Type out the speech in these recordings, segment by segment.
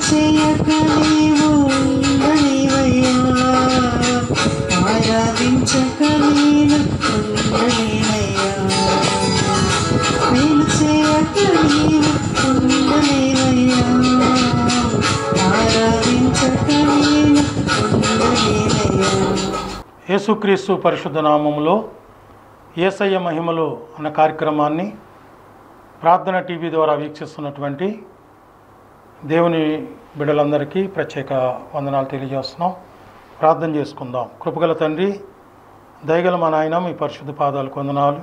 చేయక నీవు ఉండలేవయ్యా, ఆరాధించక నేను ఉండలేనయ్యా. మేలు చేయక నీవు ఉండలేవయ్యా, ఆరాధించక నేను ఉండలేనయ్యా. యేసుక్రీస్తు పరిశుద్ధ నామములో యేసయ్య మహిమలు అన్న కార్యక్రమాన్ని ప్రార్థన టీవీ ద్వారా వీక్షిస్తున్నటువంటి దేవుని బిడ్డలందరికీ ప్రత్యేక వందనాలు తెలియజేస్తున్నాం. ప్రార్థన చేసుకుందాం. కృపగల తండ్రి, దయగల మా నాయన, మీ పరిశుద్ధ పాదాలకు వందనాలు.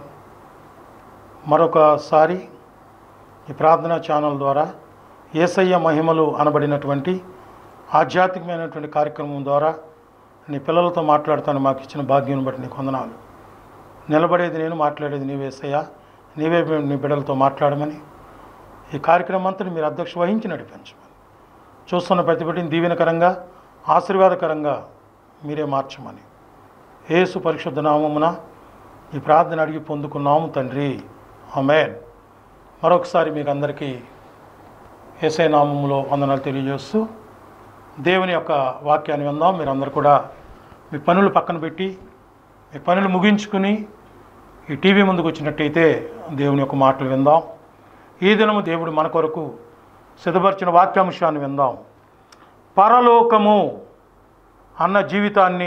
మరొకసారి ఈ ప్రార్థనా ఛానల్ ద్వారా యేసయ్య మహిమలు అనబడినటువంటి ఆధ్యాత్మికమైనటువంటి కార్యక్రమం ద్వారా నీ పిల్లలతో మాట్లాడుతాను మాకు ఇచ్చిన భాగ్యం బట్టి నీకు వందనాలు. నిలబడేది నేను, మాట్లాడేది నీవే యేసయ్య. నీవే నీ బిడ్డలతో మాట్లాడమని, ఈ కార్యక్రమం అంతా మీరు అధ్యక్ష వహించి నడిపించమని, చూస్తున్న ప్రతి బిడ్డని దీవెనకరంగా ఆశీర్వాదకరంగా మీరే మార్చమని యేసు పరిశుద్ధ నామమున ఈ ప్రార్థన అడిగి పొందుకున్నాము తండ్రి, ఆమేన్. మరొకసారి మీకు అందరికీ యేసయ్య నామములో వందనాలు తెలియజేస్తూ దేవుని యొక్క వాక్యాన్ని విందాం. మీరందరూ కూడా మీ పనులు పక్కన పెట్టి మీ పనులు ముగించుకుని ఈ టీవీ ముందుకు వచ్చినట్టయితే దేవుని యొక్క మాటలు విందాం. ఈ దినము దేవుడు మన కొరకు సిద్ధపరిచిన వాక్యాంశాన్ని విందాం. పరలోకము అన్న జీవితాన్ని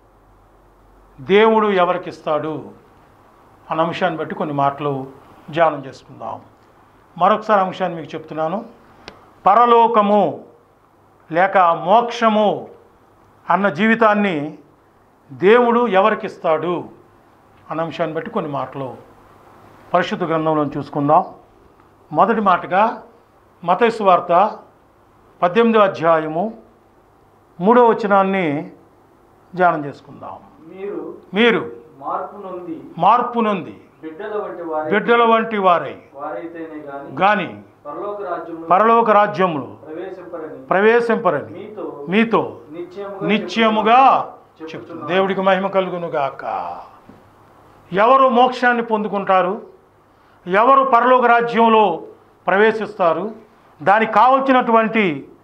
దేవుడు ఎవరికిస్తాడు అన్న అంశాన్ని బట్టి కొన్ని మాటలు ధ్యానం చేసుకుందాం. మరొకసారి అంశాన్ని మీకు చెప్తున్నాను. పరలోకము లేక మోక్షము అన్న జీవితాన్ని దేవుడు ఎవరికిస్తాడు అన్న అంశాన్ని బట్టి కొన్ని మాటలు పరిశుద్ధ గ్రంథంలో చూసుకుందాం. మొదటి మాటగా మత్తయి సువార్త 18వ అధ్యాయము 3వ వచనాన్ని ధ్యానం చేసుకుందాం. మీరు మార్పు నొంది బిడ్డల వంటి వారై గాని పరలోక రాజ్యములో ప్రవేశింపరని మీతో నిత్యముగా చెప్తుంది. దేవుడికి మహిమ కలుగును గాక. ఎవరు మోక్షాన్ని పొందుకుంటారు, ఎవరు పరలోక రాజ్యంలో ప్రవేశిస్తారు, దానికి కావలసినటువంటి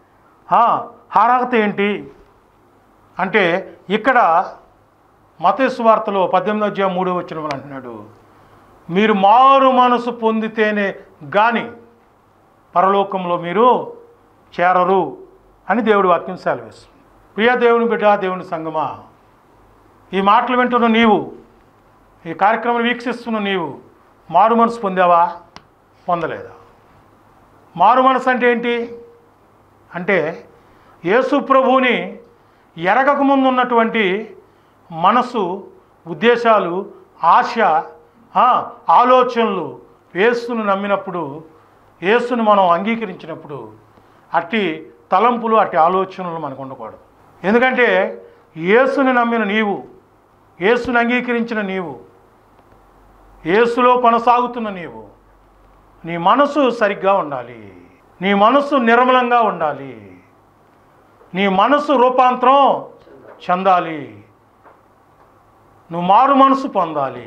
అర్హత ఏంటి అంటే, ఇక్కడ మత్తయి సువార్తలో 18వ అధ్యాయం 3వ వచనం అంటున్నాడు, మీరు మారు మనసు పొందితేనే కానీ పరలోకంలో మీరు చేరరు అని దేవుడి వాక్యం సెలవిస్తుంది. ప్రియ దేవుని బిడ్డ, దేవుని సంగమా, ఈ మాటలు వింటున్న నీవు, ఈ కార్యక్రమం వీక్షిస్తున్న నీవు మారు మనసు పొందావా, పొందలేదా? మారు మనసు అంటే ఏంటి అంటే, యేసు ప్రభువుని ఎరగకముందు ఉన్నటువంటి మనసు, ఉద్దేశాలు, ఆశ, ఆలోచనలు యేసును నమ్మినప్పుడు, యేసును మనం అంగీకరించినప్పుడు అట్టి తలంపులు, అట్టి ఆలోచనలు మనకు ఉండకూడదు. ఎందుకంటే యేసుని నమ్మిన నీవు, యేసుని అంగీకరించిన నీవు, యేసులో కొనసాగుతున్న నీవు, నీ మనసు సరిగ్గా ఉండాలి, నీ మనసు నిర్మలంగా ఉండాలి, నీ మనసు రూపాంతరం చెందాలి, నువ్వు మారు మనసు పొందాలి.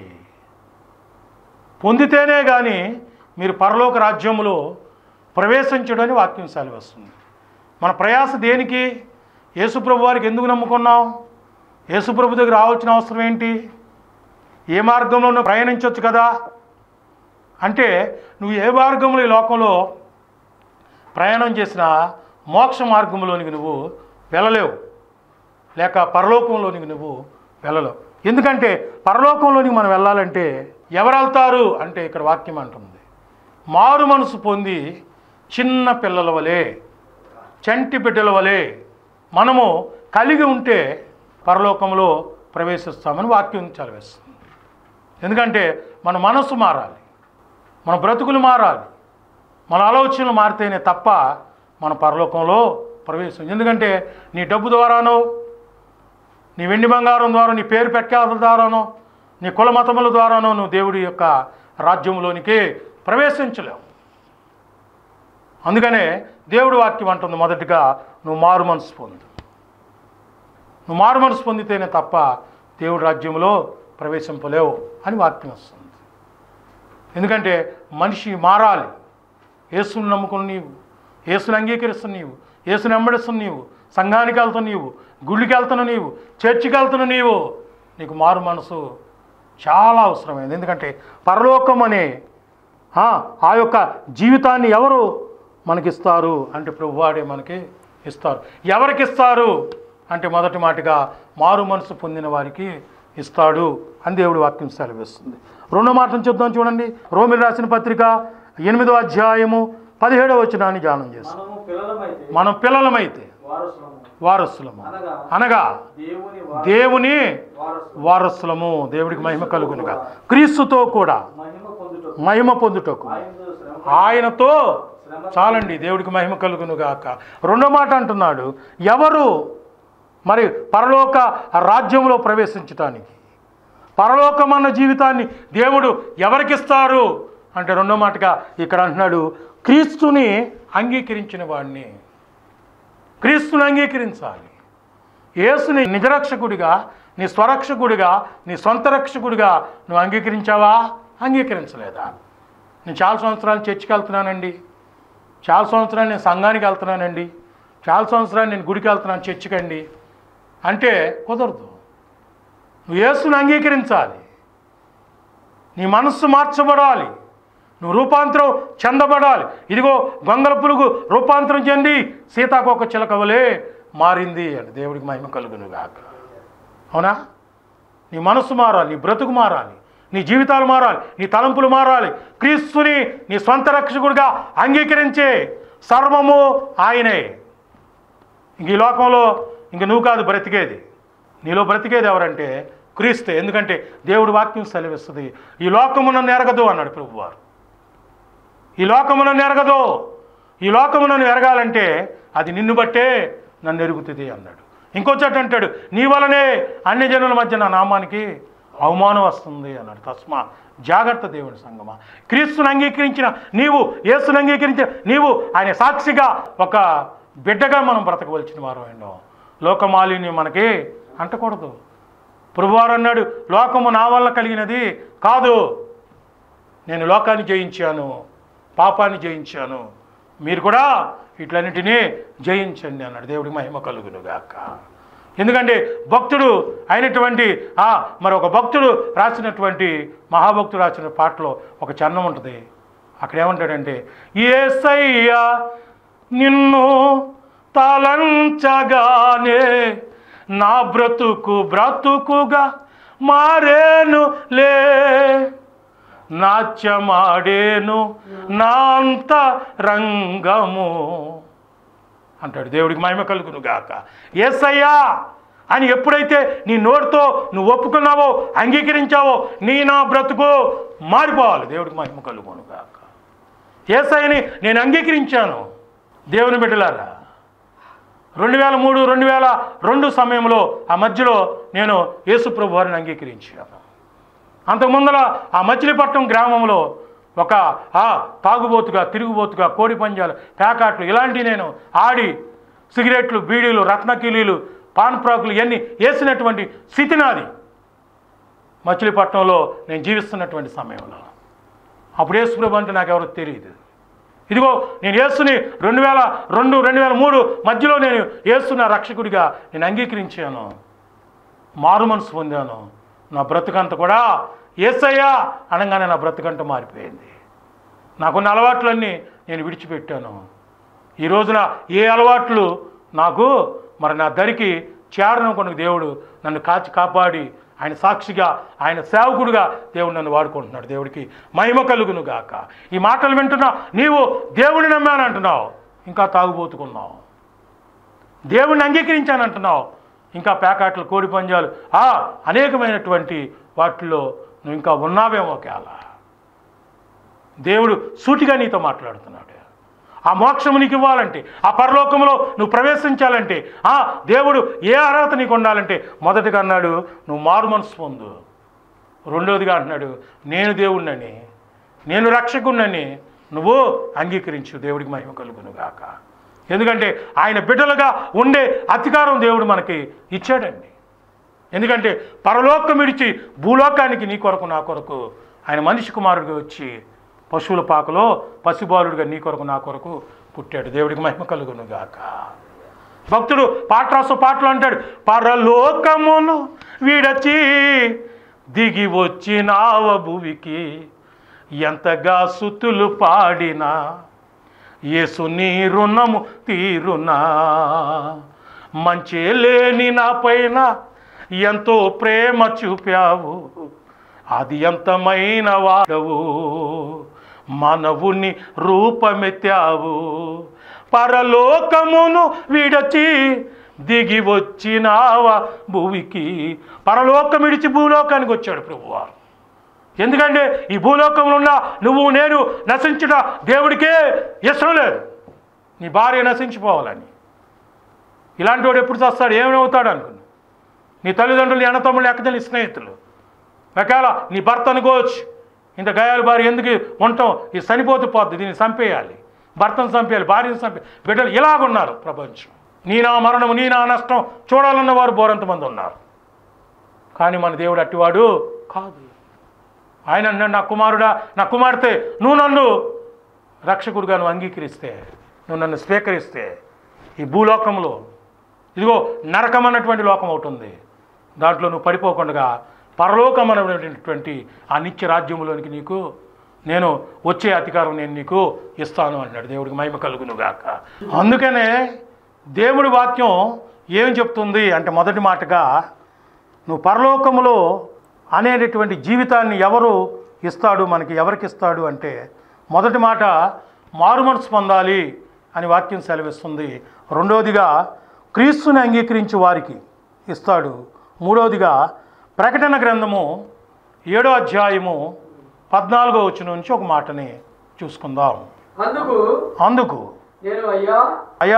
పొందితేనే కానీ మీరు పరలోక రాజ్యంలో ప్రవేశించడని వాక్యం సెలవిస్తుంది. మన ప్రయాస దేనికి? యేసుప్రభు వారికి ఎందుకు నమ్ముకున్నాం? యేసుప్రభు దగ్గర రావాల్సిన అవసరం ఏంటి? ఏ మార్గంలో నువ్వు ప్రయాణించవచ్చు కదా అంటే, నువ్వు ఏ మార్గంలో ఈ లోకంలో ప్రయాణం చేసినా మోక్ష మార్గంలోనికి నువ్వు వెళ్ళలేవు, లేక పరలోకంలోనికి నువ్వు వెళ్ళలేవు. ఎందుకంటే పరలోకంలోనికి మనం వెళ్ళాలంటే ఎవరు వెళ్తారు అంటే, ఇక్కడ వాక్యం అంటుంది, మారు మనసు పొంది చిన్న పిల్లల వలె, చంటి బిడ్డల వలె మనము కలిగి ఉంటే పరలోకంలో ప్రవేశిస్తామని వాక్యం చదివేస్తుంది. ఎందుకంటే మన మనసు మారాలి, మన బ్రతుకులు మారాలి, మన ఆలోచనలు మారితేనే తప్ప మన పరలోకంలో ప్రవేశం. ఎందుకంటే నీ డబ్బు ద్వారానో, నీ వెండి బంగారం ద్వారా, నీ పేరు ప్రఖ్యాతుల ద్వారానో, నీ కుల మతముల ద్వారానో నువ్వు దేవుడి యొక్క రాజ్యంలోనికి ప్రవేశించలేవు. అందుకనే దేవుడి వాక్యం అంటుంది, మొదటిగా నువ్వు మారు మనసు పొందు. నువ్వు మారు మనసు పొందితేనే తప్ప దేవుడి రాజ్యంలో ప్రవేశింపలేవు అని వాక్యం వస్తుంది. ఎందుకంటే మనిషి మారాలి. యేసుని నమ్ముకుని నీవు, యేసుని అంగీకరిస్తున్న నీవు, యేసుని వెంబడిస్తున్న నీవు, సంఘానికి వెళ్తున్న నీవు, గుళ్ళకి వెళ్తున్న నీవు, చర్చికి వెళ్తున్న నీవు, నీకు మారు మనసు చాలా అవసరమైంది. ఎందుకంటే పరలోకం అనే ఆ యొక్క జీవితాన్ని ఎవరు మనకిస్తారు అంటే ప్రభువాడే మనకి ఇస్తారు. ఎవరికి ఇస్తారు అంటే మొదటి మాటగా మారు మనసు పొందిన వారికి ఇస్తాడు అని దేవుడి వాక్యం సెలవిస్తుంది. రెండో మాటను చూద్దాం చూడండి. రోమిలు రాసిన పత్రిక 8వ అధ్యాయము 17వ వచనాన్ని ధ్యానం చేస్తాం. మనం పిల్లలమైతే వారసులము అనగా దేవుని వారసులము, దేవుడికి మహిమ కలుగునుగా, క్రీస్తుతో కూడా మహిమ పొందుటకు ఆయనతో, చాలండి, దేవుడికి మహిమ కలుగునుగాక. రెండో మాట అంటున్నాడు, ఎవరు మరి పరలోక రాజ్యంలో ప్రవేశించటానికి, పరలోకమన్న జీవితాన్ని దేవుడు ఎవరికిస్తారు అంటే రెండో మాటగా ఇక్కడ అంటున్నాడు, క్రీస్తుని అంగీకరించిన వాడిని. క్రీస్తుని అంగీకరించాలి. యేసుని నిజరక్షకుడిగా, నీ స్వరక్షకుడిగా, నీ సొంత రక్షకుడిగా నువ్వు అంగీకరించావా? అంగీకరించలేదా? నేను చాలా సంవత్సరాలు చర్చికి వెళ్తున్నానండి, చాలా సంవత్సరాలు నేను సంఘానికి వెళ్తున్నానండి, చాలా సంవత్సరాలు నేను గుడికి వెళ్తున్నాను చర్చికండి అంటే కుదరదు. నువ్వు యేసుని అంగీకరించాలి. నీ మనస్సు మార్చబడాలి, నువ్వు రూపాంతరం చెందబడాలి. ఇదిగో గొంగల పురుగు రూపాంతరం చెంది సీతాకోక చిలకవలే మారింది అని దేవుడికి మహిమ కలుగునుగాక. అవునా? నీ మనస్సు మారాలి, నీ బ్రతుకు మారాలి, నీ జీవితాలు మారాలి, నీ తలంపులు మారాలి. క్రీస్తుని నీ సొంత రక్షకుడిగా అంగీకరించే సర్వము ఆయనే. ఇంక ఈ లోకంలో ఇంక నువ్వు కాదు బ్రతికేది, నీలో బ్రతికేది ఎవరంటే క్రీస్తే. ఎందుకంటే దేవుడి వాక్యం సెలవిస్తుంది, ఈ లోకమున నెరగదు అన్నాడు ప్రభువారు. ఈ లోకమున నెరగదు, ఈ లోకమునను ఎరగాలంటే అది నిన్ను బట్టే నన్ను ఎరుగుతుంది అన్నాడు. ఇంకొచ్చట అంటాడు, నీ వలనే అన్ని జనుల మధ్య నా నామానికి అవమానం వస్తుంది అన్నాడు. తస్మా జాగ్రత్త దేవుని సంగమా. క్రీస్తుని అంగీకరించిన నీవు, యేసుని అంగీకరించిన నీవు ఆయన సాక్షిగా ఒక బిడ్డగా మనం బ్రతకవలసిన వారు అయినా. లోకమాలిన్యం మనకి అంటకూడదు. ప్రభువారు అన్నాడు, లోకము నా వల్ల కలిగినది కాదు, నేను లోకాన్ని జయించాను, పాపాన్ని జయించాను, మీరు కూడా వీటన్నిటినీ జయించండి అన్నాడు. దేవుడికి మహిమ కలుగునుగాక. ఎందుకంటే భక్తుడు అయినటువంటి మరి ఒక భక్తుడు రాసినటువంటి, మహాభక్తుడు రాసిన పాటలో ఒక చరణం ఉంటుంది. అక్కడ ఏమంటాడంటే, యేసయ్యా నిన్ను తలంచగానే నా బ్రతుకుగా మారేను లే, నాట్యమాడేను నా అంతరంగము అంటాడు. దేవుడికి మహిమ కలుగునుగాక. యేసయ్యా అని ఎప్పుడైతే నీ నోటితో నువ్వు ఒప్పుకున్నావో, అంగీకరించావో, నా బ్రతుకు మారిపోవాలి. దేవుడికి మహిమ కలుగునుగాక. యేసయ్యని నేను అంగీకరించాను. దేవుని బిడ్డలారా, 2003, 2002 సమయంలో ఆ మధ్యలో నేను యేసు ప్రభు వారిని అంగీకరించాను. అంతకుముందర ఆ మచిలీపట్నం గ్రామంలో ఒక తాగుబోతుగా, తిరుగుబోతుగా, కోడి పంజాలు, ప్యాకాట్లు ఇలాంటివి నేను ఆడి సిగరెట్లు, బీడీలు, రత్నకిలీలు, పాన్ ప్రాకులు ఇవన్నీ వేసినటువంటి స్థితి నాది మచిలీపట్నంలో నేను జీవిస్తున్నటువంటి సమయంలో. అప్పుడు యేసు ప్రభు అంటే నాకు ఎవరో తెలియదు. ఇదిగో నేను యేసుని 2002, 2003 మధ్యలో నేను యేసు నా రక్షకుడిగా నేను అంగీకరించాను, మారు మనసు పొందాను. నా బ్రతుకంత కూడా యేసయ్యా అనగానే నా బ్రతుకంట మారిపోయింది. నాకున్న అలవాట్లన్నీ నేను విడిచిపెట్టాను. ఈ రోజున ఏ అలవాట్లు నాకు మరి నా దరికి చేరను కొనుక దేవుడు నన్ను కాపాడి ఆయన సాక్షిగా, ఆయన సేవకుడిగా దేవుడు నన్ను వాడుకుంటున్నాడు. దేవుడికి మహిమ కలుగునుగాక. ఈ మాటలు వింటున్నా నీవు దేవుడిని నమ్మానంటున్నావు, ఇంకా తాగుబోతుకున్నావు. దేవుడిని అంగీకరించానంటున్నావు, ఇంకా ప్యాకాట్లు, కోడి పంజాలు, అనేకమైనటువంటి వాటిల్లో నువ్వు ఇంకా ఉన్నావేమో. కేలా దేవుడు సూటిగా నీతో మాట్లాడుతున్నాడు. ఆ మోక్షము నీకు ఇవ్వాలంటే, ఆ పరలోకంలో నువ్వు ప్రవేశించాలంటే, దేవుడు ఏ అర్హత నీకు ఉండాలంటే, మొదటిగా అన్నాడు నువ్వు మారు మనసు పొందు. రెండోదిగా అంటున్నాడు నేను దేవుణ్ణని, నేను రక్షకుణ్ణని నువ్వు అంగీకరించు. దేవుడికి మహిమ కలుగునుగాక. ఎందుకంటే ఆయన బిడ్డలుగా ఉండే అధికారం దేవుడు మనకి ఇచ్చాడండి. ఎందుకంటే పరలోకం విడిచి భూలోకానికి నీ కొరకు, నా కొరకు ఆయన మనిషి కుమారుడిగా వచ్చి పశువుల పాకలో పసిబాలుడిగా నీ కొరకు, నా కొరకు పుట్టాడు. దేవుడికి మహిమ కలుగును గాక. భక్తుడు పాట రాసు పాటలు అంటాడు, పరలోకమును విడచి దిగి వచ్చినావ భువికి, ఎంతగా స్తుతులు పాడినా యేసు నీ రుణము తీరునా, మంచి లేని నా పైన ఎంతో ప్రేమ చూపావు, అది ఎంతమైన వాడవు, మనవుని రూపమెత్తావు, పరలోకమును విడచి దిగి వచ్చినావా భూమికి. పరలోకం విడిచి భూలోకానికి వచ్చాడు ప్రభువారు. ఎందుకంటే ఈ భూలోకంలో ఉన్న నువ్వు నేను నశించిన దేవుడికే ఇష్టం లేదు, నీ భార్య నశించిపోవాలని. ఇలాంటి వాడు ఎప్పుడు చస్తాడు, ఏమవుతాడు అనుకున్నా. నీ తల్లిదండ్రులు, నీ అన్నతమ్ముళ్ళు, ఎక్కదని స్నేహితులు, ఒకవేళ నీ భర్త అనుకోవచ్చు, ఇంత గాయాలు భార్య ఎందుకు ఉండటం, ఇది చనిపోతూ పోద్ది, దీన్ని చంపేయాలి, భర్తను చంపేయాలి, భార్యను చంపేయాలి, బిడ్డలు ఇలాగున్నారు ప్రపంచం. నీ నా మరణము, నీ నా నష్టం చూడాలన్న వారు బోరంతమంది ఉన్నారు. కానీ మన దేవుడు అట్టివాడు కాదు. ఆయన అన్నాడు, నా కుమారుడా, నా కుమార్తె, నువ్వు నన్ను రక్షకుడుగా నువ్వు అంగీకరిస్తే, నువ్వు నన్ను స్వీకరిస్తే, ఈ భూలోకంలో ఇదిగో నరకం అన్నటువంటి లోకం ఒకటి ఉంది, దాంట్లో నువ్వు పడిపోకుండా పరలోకం అనేటువంటి ఆ నిత్య రాజ్యంలోనికి నీకు నేను వచ్చే అధికారం నేను నీకు ఇస్తాను అన్నాడు. దేవుడికి మహిమ కలుగును గాక. అందుకనే దేవుడి వాక్యం ఏం చెప్తుంది అంటే, మొదటి మాటగా నువ్వు పరలోకములో అనేటటువంటి జీవితాన్ని ఎవరు ఇస్తాడు, మనకి ఎవరికి ఇస్తాడు అంటే, మొదటి మాట మారు మనసు పొందాలి అని వాక్యం సెలవిస్తుంది. రెండవదిగా క్రీస్తుని అంగీకరించి వారికి ఇస్తాడు. మూడవదిగా ప్రకటన గ్రంథము 7వ అధ్యాయము 14వ వచనం నుంచి ఒక మాటని చూసుకుందాం. అందుకు నేను అయ్యా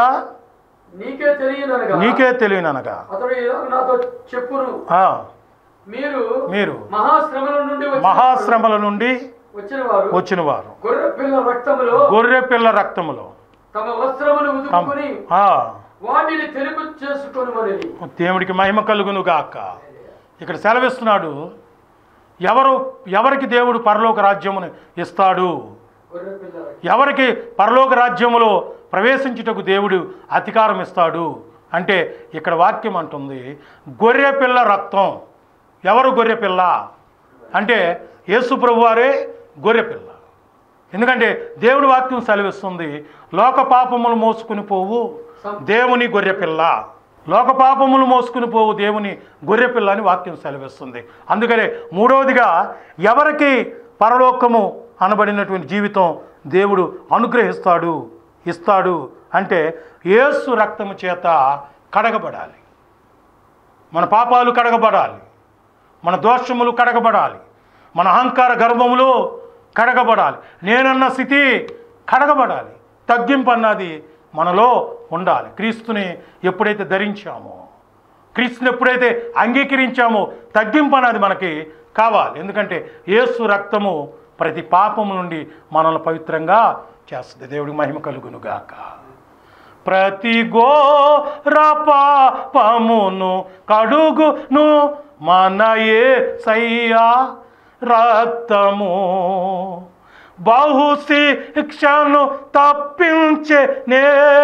నీకే తెలియననగా నాతో చెప్పును, మీరు మహాశ్రమల నుండి వచ్చిన వారు గొర్రె పిల్ల రక్తములో తమ వస్త్రములు ఉతుకుని వాటిని తెలుపు చేసుకొనుమని. దేవుడికి మహిమ కలుగును గాక. ఇక్కడ సెలవిస్తున్నాడు, ఎవరికి దేవుడు పరలోక రాజ్యమును ఇస్తాడు, ఎవరికి పరలోక రాజ్యములో ప్రవేశించుటకు దేవుడు అధికారం ఇస్తాడు అంటే, ఇక్కడ వాక్యం అంటుంది గొర్రె పిల్ల రక్తం. ఎవరు గొర్రె పిల్ల అంటే, యేసు ప్రభువారే గొర్రె పిల్ల. ఎందుకంటే దేవుడి వాక్యం సెలవిస్తుంది, లోక పాపములు మోసుకుని పోవు దేవుని గొర్రె పిల్ల, లోక పాపములు మోసుకుని పోవు దేవుని గొర్రె పిల్ల అని వాక్యం సెలవిస్తుంది. అందుకనే మూడవదిగా ఎవరికి పరలోకము అనబడినటువంటి జీవితం దేవుడు అనుగ్రహిస్తాడు, ఇస్తాడు అంటే, యేసు రక్తము చేత కడగబడాలి, మన పాపాలు కడగబడాలి, మన దోషములు కడగబడాలి, మన అహంకార గర్వములు కడగబడాలి, నేనన్న స్థితి కడగబడాలి, తగ్గింపు అన్నది మనలో ఉండాలి. క్రీస్తుని ఎప్పుడైతే ధరించామో, క్రీస్తుని ఎప్పుడైతే అంగీకరించామో, తగ్గింపు అన్నది మనకి కావాలి. ఎందుకంటే యేసు రక్తము ప్రతి పాపము నుండి మనల్ని పవిత్రంగా చేస్తుంది. దేవుడికి మహిమ కలుగును గాక. ప్రతి ఘోర పాపమును కడుగును మన యేసయ్యా రక్తము, బహుశిక్షను తప్పించేనే,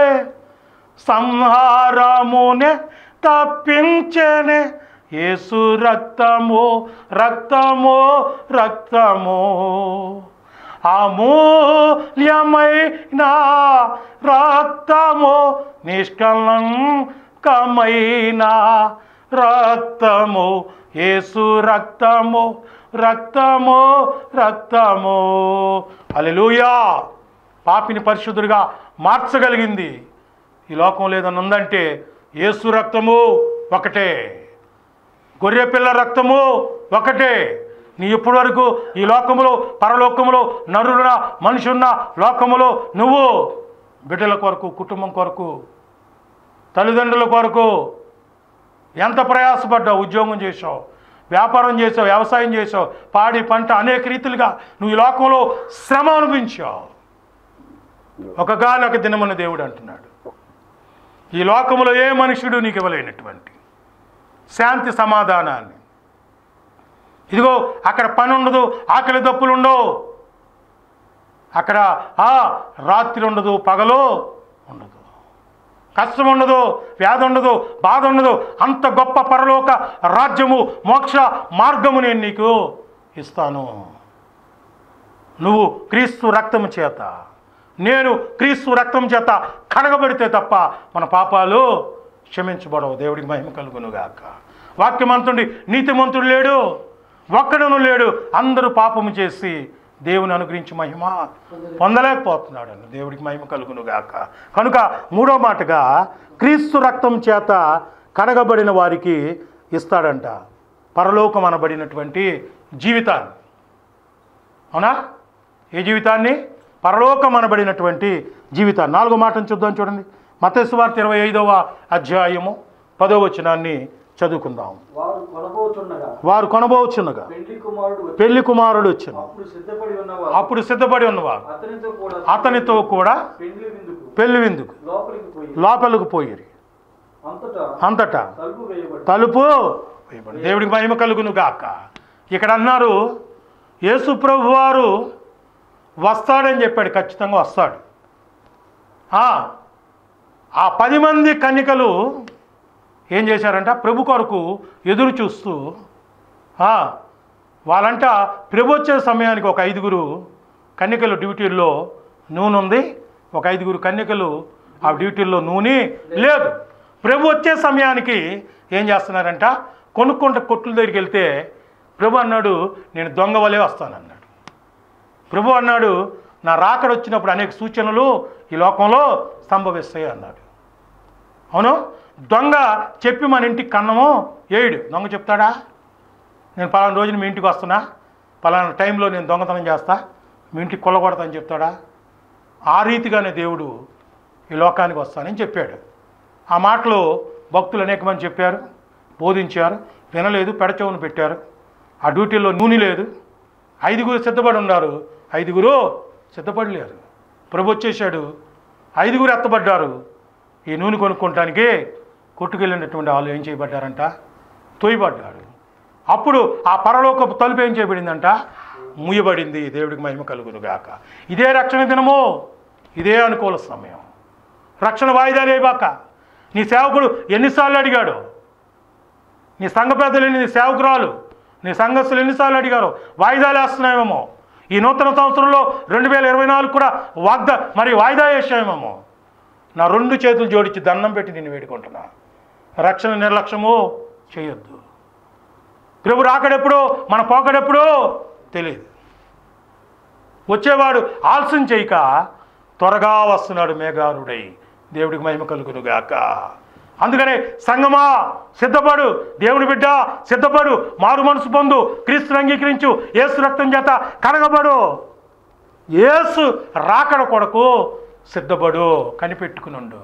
సంహారమునే తప్పించేనే, యేసు రక్తము రక్తము రక్తము, అమూల్యమైన రక్తము, నిష్కలంకమైన రక్తము, యేసు రక్తము రక్తము రక్తము. హల్లెలూయా. పాపిని పరిశుద్ధుడిగా మార్చగలిగింది ఈ లోకం లేదని ఉందంటే యేసు రక్తము ఒకటే, గొర్రెపిల్ల రక్తము ఒకటే. నీ ఇప్పటి వరకు ఈ లోకములో పరలోకములో నరుల మనుషున్న లోకములో నువ్వు బిడ్డల కొరకు, కుటుంబం కొరకు, తల్లిదండ్రుల కొరకు ఎంత ప్రయాసపడ్డావు, ఉద్యోగం చేసావు, వ్యాపారం చేసావు, వ్యవసాయం చేసావు, పాడి పంట అనేక రీతిలుగా నువ్వు ఈ లోకంలో శ్రమ అనిపించావు. ఒక గాలి దినమున దేవుడు అంటున్నాడు, ఈ లోకములో ఏ మనుషుడు నీకు ఇవ్వలేనటువంటి శాంతి సమాధానాన్ని. ఇదిగో అక్కడ పని ఉండదు, ఆకలి దప్పులు ఉండవు, అక్కడ రాత్రి ఉండదు, పగలు ఉండదు, కష్టం ఉండదు, వ్యాధి ఉండదు, బాధ ఉండదు. అంత గొప్ప పరలోక రాజ్యము, మోక్ష మార్గము నేను నీకు ఇస్తాను. నువ్వు క్రీస్తు రక్తం చేత, నేను క్రీస్తు రక్తం చేత కడగబడితే తప్ప మన పాపాలు క్షమించబడవు. దేవుడికి మహిమ కలుగునుగాక. వాక్యమంతుడి నీతిమంతుడు లేడు, ఒక్కడును లేడు. అందరూ పాపము చేసి దేవుని అనుగ్రహించి మహిమ పొందలేకపోతున్నాడు. దేవుడికి మహిమ కలుగునుగాక. కనుక మూడో మాటగా క్రీస్తు రక్తం చేత కడగబడిన వారికి ఇస్తాడంట పరలోకం అనబడినటువంటి జీవితాన్ని. అవునా? ఏ జీవితాన్ని? పరలోకం అనబడినటువంటి జీవితాన్ని. 4వ మాటను చూద్దాం, చూడండి. మత్తయి సువార్త 25వ అధ్యాయము 10వ వచనాన్ని చదువుకుందాం. వారు కొనబోచున్నగా పెళ్లి కుమారుడు వచ్చాను. అప్పుడు సిద్ధపడి ఉన్నవారు అతనితో కూడా పెళ్లి విందుకు లోపలికి పోయిరి. అంతటా తలుపు వేయబడి. దేవుడికి మహిమ కలుగును గాక. ఇక్కడ అన్నారు యేసు ప్రభు వారు వస్తాడని చెప్పాడు. ఖచ్చితంగా వస్తాడు. ఆ 10 మంది కన్యకలు ఏం చేశారంట? ప్రభు కొరకు ఎదురు చూస్తూ వాళ్ళంట ప్రభు వచ్చే సమయానికి ఒక 5గురు కన్యకలు డ్యూటీల్లో నూనె ఉంది, ఒక 5గురు కన్యకలు ఆ డ్యూటీల్లో నూనె లేదు. ప్రభు వచ్చే సమయానికి ఏం చేస్తున్నారంట? కొనుక్కుంటే కొట్ల దగ్గరికి వెళ్తే ప్రభు అన్నాడు, నేను దొంగ వలే వస్తానన్నాడు. ప్రభు అన్నాడు, నా రాకడ వచ్చినప్పుడు అనేక సూచనలు ఈ లోకంలో సంభవిస్తాయి అన్నాడు. అవును, దొంగ చెప్పి మన ఇంటికి కన్నమో ఏడు. దొంగ చెప్తాడా? నేను పలానా రోజున మీ ఇంటికి వస్తున్నా, పలానా టైంలో నేను దొంగతనం చేస్తా, మీ ఇంటికి కొల్లగొడతా అని చెప్తాడా? ఆ రీతిగానే దేవుడు ఈ లోకానికి వస్తానని చెప్పాడు. ఆ మాటలు భక్తులు అనేక మంది చెప్పారు, బోధించారు. వినలేదు, పెడచెవును పెట్టారు. ఆ డ్యూటీలో నూనె లేదు. 5గురు సిద్ధపడి ఉన్నారు, 5గురు సిద్ధపడలేరు. ప్రభు వచ్చేసాడు, 5గురు ఎత్తబడ్డారు. ఈ నూనె కొనుక్కోవటానికి కొట్టుకెళ్ళినటువంటి వాళ్ళు ఏం చేయబడ్డారంట? తోయబడ్డారు. అప్పుడు ఆ పరలోకపు తలుపు ఏం చేయబడిందంట? ముయ్యబడింది. దేవుడికి మహిమ కలుగును గాక. ఇదే రక్షణ దినము, ఇదే అనుకూల సమయం. రక్షణ వాయిదాలు వేయబాక. నీ సేవకుడు ఎన్నిసార్లు అడిగాడు? నీ సంఘ పెద్దలు, నీ సేవకురాలు, నీ సంఘస్థులు ఎన్నిసార్లు అడిగారు? వాయిదాలు వేస్తున్నాయేమో. ఈ నూతన సంవత్సరంలో 2024 కూడా వాయిదా వేసాయేమో. నా 2 చేతులు జోడించి దండం పెట్టి నేను వేడుకుంటున్నా, రక్షణ నిర్లక్ష్యము చేయొద్దు. ప్రభు రాకడెప్పుడో, మన పోకడెప్పుడో తెలియదు. వచ్చేవాడు ఆలస్యం చేయక త్వరగా వస్తున్నాడు మేఘారుడై. దేవుడికి మహిమ కలుగును గాక. అందుకనే సంగమా సిద్ధపడు, దేవుని బిడ్డ సిద్ధపడు, మారు మనసు పొందు, క్రీస్తుని అంగీకరించు, యేసు రక్తం చేత కడగబడు, యేసు రాకడ కొరకు సిద్ధపడు, కనిపెట్టుకునుండు.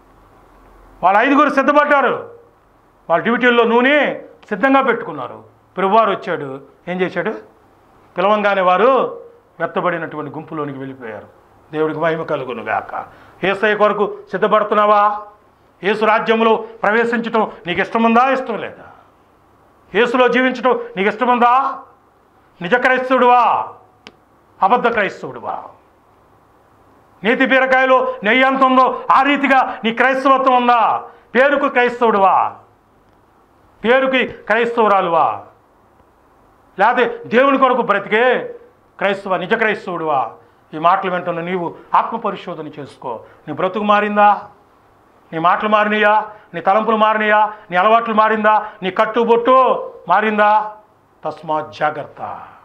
వాళ్ళ 5గురు సిద్ధపడ్డారు. వాళ్ళ డ్యూటీల్లో నూనె సిద్ధంగా పెట్టుకున్నారు. ప్రభువారు వచ్చాడు, ఏం చేశాడు? పిలవంగానే వారు వెత్తబడినటువంటి గుంపులోనికి వెళ్ళిపోయారు. దేవుడికి మహిమ కలుగును గాక. యేసయ్య కొరకు సిద్ధపడుతున్నావా? యేసు రాజ్యంలో ప్రవేశించటం నీకు ఇష్టముందా, ఇష్టం లేదా? యేసులో జీవించటం నీకు ఇష్టముందా? నిజ క్రైస్తవుడువా, అబద్ధ క్రైస్తవుడువా? నీతి బీరకాయలో నెయ్యి ఎంత ఉందో ఆ రీతిగా నీ క్రైస్తవత్వం ఉందా? పేరుకు క్రైస్తవుడువా, పేరుకి క్రైస్తవురాలువా, లేకపోతే దేవుని కొరకు బ్రతికే క్రైస్తవ నిజ క్రైస్తవుడువా? ఈ మాటలు వింటున్న నీవు ఆత్మపరిశోధన చేసుకో. నీ బ్రతుకు మారిందా? నీ మాటలు మారినాయా? నీ తలంపులు మారినాయా? నీ అలవాట్లు మారిందా? నీ కట్టుబొట్టు మారిందా? తస్మాత్ జాగ్రత్త.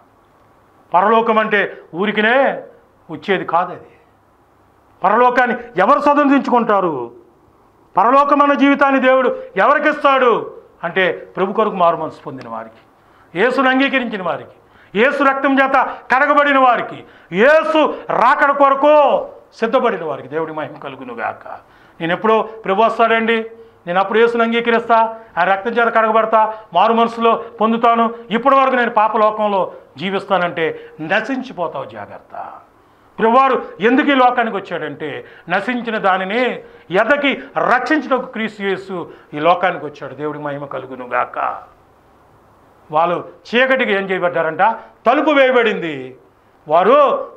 పరలోకం అంటే ఊరికినే వచ్చేది కాదది. పరలోకాన్ని ఎవరు స్వతంత్రించుకుంటారు? పరలోకమైన జీవితాన్ని దేవుడు ఎవరికిస్తాడు అంటే ప్రభు కొరకు మారు మనసు పొందిన వారికి, యేసును అంగీకరించిన వారికి, యేసు రక్తం చేత కడగబడిన వారికి, యేసు రాకడ కొరకు సిద్ధపడిన వారికి. దేవుడి మహిమ కలుగును గాక. నేను ఎప్పుడో ప్రభు వస్తాడండి, నేను అప్పుడు యేసును అంగీకరిస్తా, ఆయన రక్తం చేత కడగబడతా, మారు మనసులో పొందుతాను, ఇప్పటి వరకు నేను పాపలోకంలో జీవిస్తానంటే నశించిపోతావు. జాగ్రత్త. ప్రభువారు ఎందుకు ఈ లోకానికి వచ్చాడంటే నశించిన దానిని ఎదకి రక్షించడానికి క్రీస్తు యేసు ఈ లోకానికి వచ్చాడు. దేవుడికి మహిమ కలుగును గాక. వాళ్ళు చీకటికి ఏం చేయబడ్డారంట? తలుపు వేయబడింది. వారు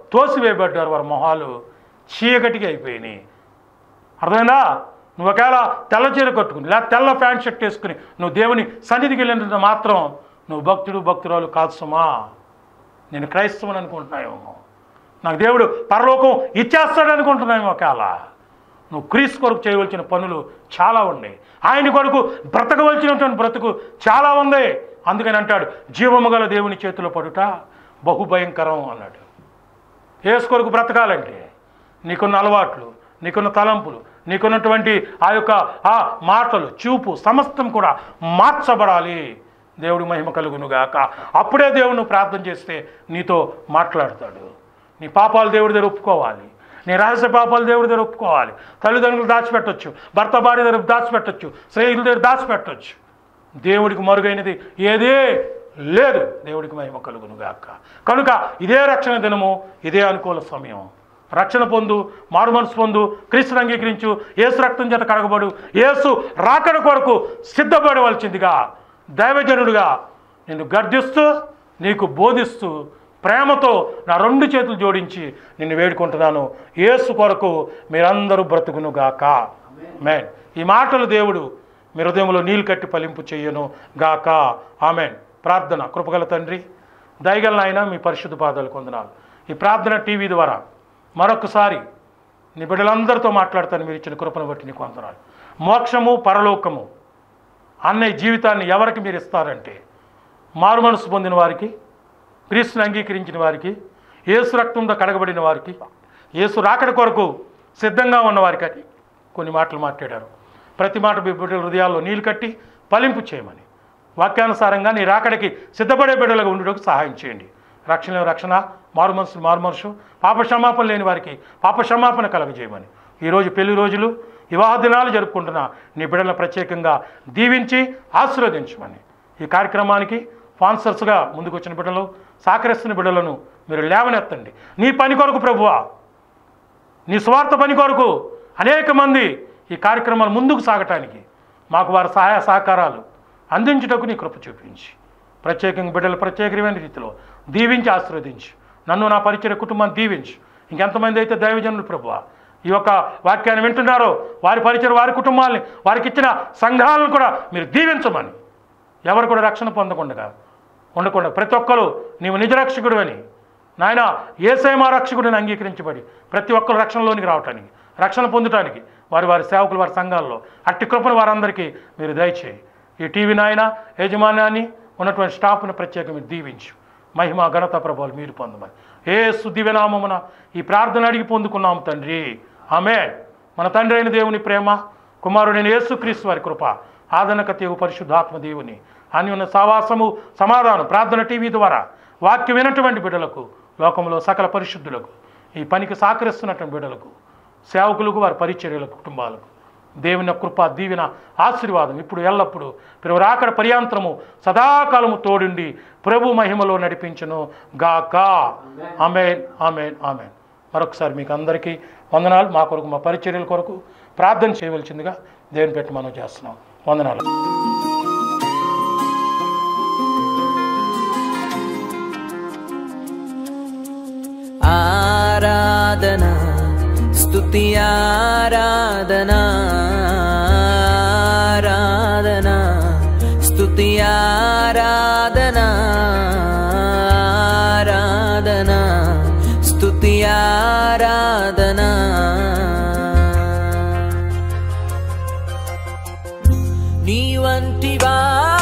తోసివేయబడ్డారు, వారి మొహాలు చీకటికి అయిపోయినాయి. అర్థమైందా? నువ్వు ఒకవేళ తెల్ల చీర కట్టుకుని లేదా తెల్ల ప్యాంట్ షర్ట్ వేసుకుని నువ్వు దేవుని సన్నిధికి వెళ్ళినంత మాత్రం నువ్వు భక్తుడు భక్తురాలు కాదు సుమా. నేను క్రైస్తవుని అనుకుంటున్నాయేమో, నాకు దేవుడు పరలోకం ఇచ్చేస్తాడు అనుకుంటున్నాయేమో. ఒకవేళ నువ్వు క్రీస్తు కొరకు చేయవలసిన పనులు చాలా ఉన్నాయి, ఆయన కొరకు బ్రతకవలసినటువంటి బ్రతుకు చాలా ఉంది. అందుకని అంటాడు, జీవము గల దేవుని చేతిలో పడుట బహుభయంకరం అన్నాడు. యేసు కొరకు బ్రతకాలంటే నీకున్న అలవాట్లు, నీకున్న తలంపులు, నీకున్నటువంటి ఆ యొక్క ఆ మాటలు, చూపు సమస్తం కూడా మార్చబడాలి. దేవుడి మహిమ కలుగునుగాక. అప్పుడే దేవుడు నువ్వు ప్రార్థన చేస్తే నీతో మాట్లాడతాడు. నీ పాపాలు దేవుడి దగ్గర ఒప్పుకోవాలి, నీ రహస్య పాపాలు దేవుడి దగ్గర ఒప్పుకోవాలి. తల్లిదండ్రులు దాచిపెట్టొచ్చు, భర్త భార్య దగ్గర దాచిపెట్టొచ్చు, స్నేహితుల దగ్గర దాచిపెట్టొచ్చు. దేవుడికి మరుగైనది ఏదే లేదు. దేవుడికి మహిమ కలుగునుగాక. కనుక ఇదే రక్షణ దినము, ఇదే అనుకూల సమయం. రక్షణ పొందు, మారు మనసు పొందు, క్రీస్తుని అంగీకరించు, యేసు రక్తం చేత కడగబడు, యేసు రాకడ కొరకు సిద్ధపడవలసిందిగా దైవజనుడుగా నిన్ను గర్దిస్తూ నీకు బోధిస్తూ ప్రేమతో నా 2 చేతులు జోడించి నిన్ను వేడుకుంటున్నాను. యేసు కొరకు మీరందరూ బ్రతుకునుగాక. ఆమేన్. ఈ మాటలు దేవుడు మీ హృదయంలో నీళ్ళు కట్టి ఫలింపు చెయ్యను గాక. ఆమేన్. ప్రార్థన. కృపగల తండ్రి, దయగల నాయన, మీ పరిశుద్ధ పాదాలకు వందనాలు. ఈ ప్రార్థన టీవీ ద్వారా మరొకసారి నీ బిడ్డలందరితో మాట్లాడతాను. మీరు ఇచ్చిన కృపను బట్టి నీకు వందనాలు. మోక్షము పరలోకము అనే జీవితాన్ని ఎవరికి మీరు ఇస్తారంటే మారు మనసు పొందిన వారికి, క్రీస్తుని అంగీకరించిన వారికి, యేసు రక్తంతో కడగబడిన వారికి, యేసు రాకడ కొరకు సిద్ధంగా ఉన్న వారికి అని కొన్ని మాటలు మాట్లాడారు. ప్రతి మాట మీ బిడ్డల హృదయాల్లో నీళ్ళు కట్టి ఫలింపు చేయమని, వాక్యానుసారంగా నీ రాకడికి సిద్ధపడే బిడ్డలుగా ఉండడానికి సహాయం చేయండి. రక్షణ రక్షణ, మారు మనసు, పాప క్షమాపణ లేని వారికి పాప క్షమాపణ కలగజేయమని, ఈరోజు పెళ్లి రోజులు, వివాహ దినాలు జరుపుకుంటున్న నీ బిడ్డలను ప్రత్యేకంగా దీవించి ఆశీర్వదించమని, ఈ కార్యక్రమానికి స్పాన్సర్స్గా ముందుకు వచ్చిన బిడ్డలు, సహకరిస్తున్న బిడ్డలను మీరు లేవనెత్తండి. నీ పని కొరకు ప్రభువా, నీ స్వార్థ పని కొరకు అనేక మంది ఈ కార్యక్రమాలు ముందుకు సాగటానికి మాకు వారి సహాయ సహకారాలు అందించుటకు నీ కృప చూపించి, ప్రత్యేకంగా బిడ్డలు ప్రత్యేకమైన రీతిలో దీవించి ఆశీర్వదించి, నన్ను నా పరిచయ కుటుంబాన్ని దీవించి, ఇంకెంతమంది అయితే దైవజనులు ప్రభువా ఈ యొక్క వాక్యాన్ని వింటున్నారో వారి పరిచయ, వారి కుటుంబాలని, వారికి ఇచ్చిన సంఘాలను కూడా మీరు దీవించమని, ఎవరు కూడా రక్షణ ఉండకుండా ప్రతి ఒక్కరూ నీవు నిజరక్షకుడు అని నాయన, యేసయ్య మా రక్షకుడిని అంగీకరించబడి ప్రతి ఒక్కరు రక్షణలోనికి రావటానికి, రక్షణ పొందటానికి వారి సేవకులు, వారి సంఘాల్లో అట్టి కృపను వారందరికీ మీరు దయచేయి. ఈ టీవీ నాయన యాజమాన్యాన్ని, ఉన్నటువంటి స్టాఫ్ను ప్రత్యేకంగా మీరు దీవించు. మహిమ ఘనత ప్రభావాలు మీరు పొందమని యేసు దివ్యనామమున ఈ ప్రార్థన అడిగి పొందుకున్నాము తండ్రి. ఆమేన్. మన తండ్రి అయిన దేవుని ప్రేమ, కుమారుడైన యేసుక్రీస్తు వారి కృప, ఆదరణకర్తయగు పరిశుద్ధాత్మ దేవుని అన్యోన్య సహవాసము, సమాధానం ప్రార్థన టీవీ ద్వారా వాక్యం వినటువంటి బిడ్డలకు, లోకంలో సకల పరిశుద్ధులకు, ఈ పనికి సహకరిస్తున్నటువంటి బిడ్డలకు, సేవకులకు, వారి పరిచర్యల కుటుంబాలకు దేవుని కృప, దీవెన, ఆశీర్వాదం ఇప్పుడు ఎల్లప్పుడూ రాకడ పర్యాంతరము సదాకాలము తోడుండి ప్రభు మహిమలో నడిపించును గాక. ఆమేన్, ఆమేన్, ఆమేన్. మరొకసారి మీకు అందరికీ వందనాలు. మా కొరకు, మా పరిచర్యల కొరకు ప్రార్థన చేయవలసిందిగా దేవుని పెట్టి మనం చేస్తున్నాం. వందనాలు. ఆరాధన, స్తుతి ఆరాధనా, ఆరాధనా, స్తుతి ఆరాధనా, ఆరాధనా, స్తుతి ఆరాధనా. నీ వంటి